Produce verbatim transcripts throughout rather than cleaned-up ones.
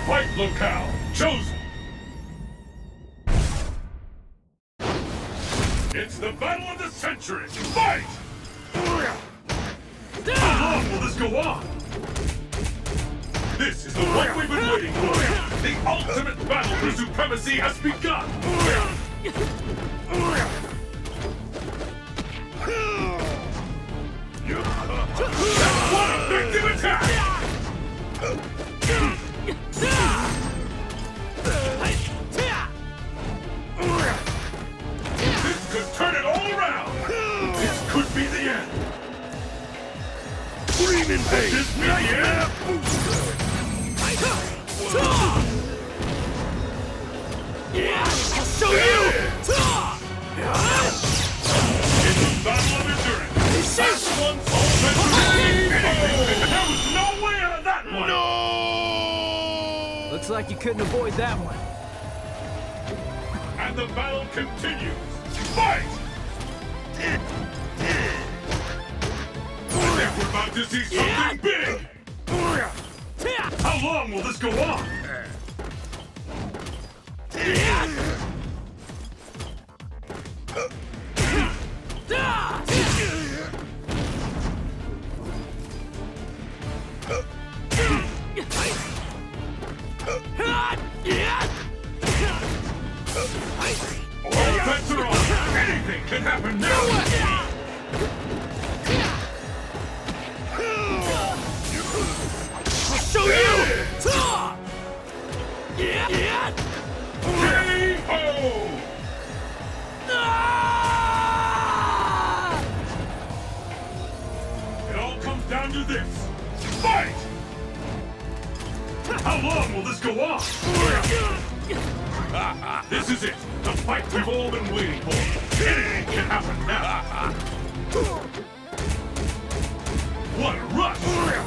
Fight locale chosen. It's the battle of the century. Fight! How long will this go on? This is the one we've been waiting for. The ultimate battle for supremacy has begun. That's one effective attack! This could turn it all around! This could be the end! Screaming Could this be the end? I'll show you! In the battle of endurance, this one's all meant to be anything. There was no way out of that one! No! Looks like you couldn't avoid that one. And the battle continues. Fight! I think we're about to see something big! How long will this go on? All bets are on! Anything can happen now! I'll show you! K O! It all comes down to this. Fight! How long will this go on? This is it. The fight we've all been waiting for. Anything can happen now. What a rush!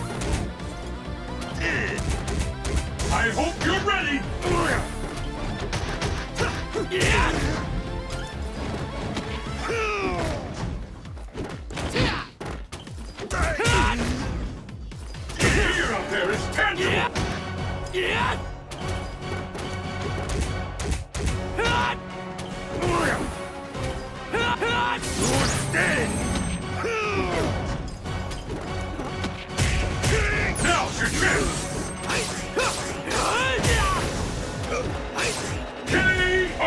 I hope you're ready! The fear out there is tangible! Now's your chance! K O!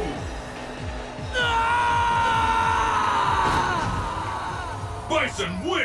Bison wins!